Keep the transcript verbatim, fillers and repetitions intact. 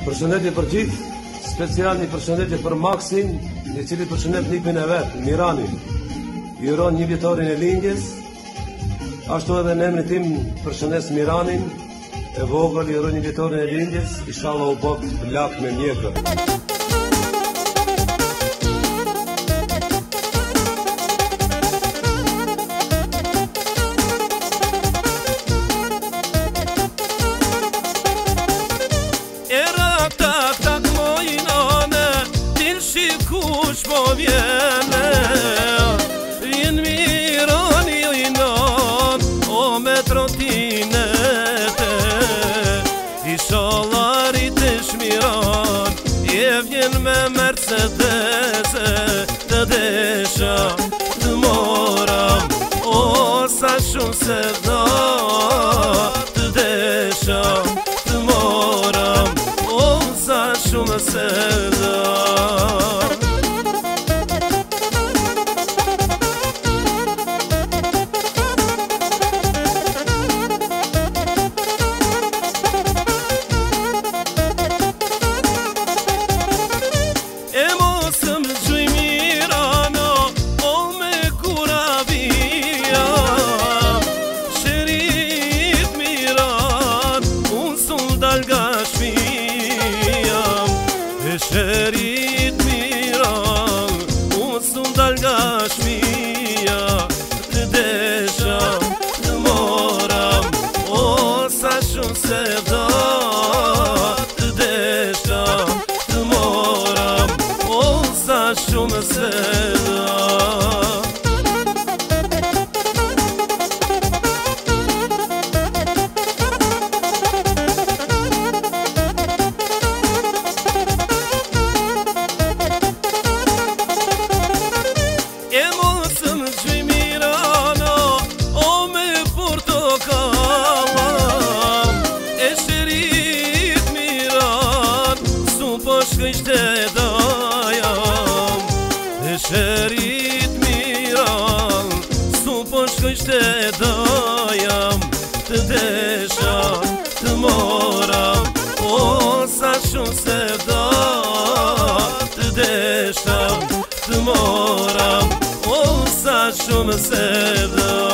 Përshëndetje për gjithë, special një përshëndetje për Maksin, i cili përshëndet nipin e vetë, Miranin. I uron një vjetorin e lindjes, ashtu edhe në emrin tim përshëndes Miranin, e vogël i uron një vjetorin e lindjes, inshallah u bot lak me mjekër. Kush po vjene, vjen Mirani i non, o me trotinete. Inshallah rritesh Miran, je vjen me Mercedes, të desha të moram, o sa shumë se da, të desha të moram, o sa shumë se da. Shërit Miran, unë s'u dal nga shpia, të desha të moram, o sa shumë se da, të desha të moram, o sa shumë se da. Shkështe dajam, e shërit Miran, su po shkështe dajam, të desha të moram, o sa shumë se da, të desha të moram, o sa shumë se da.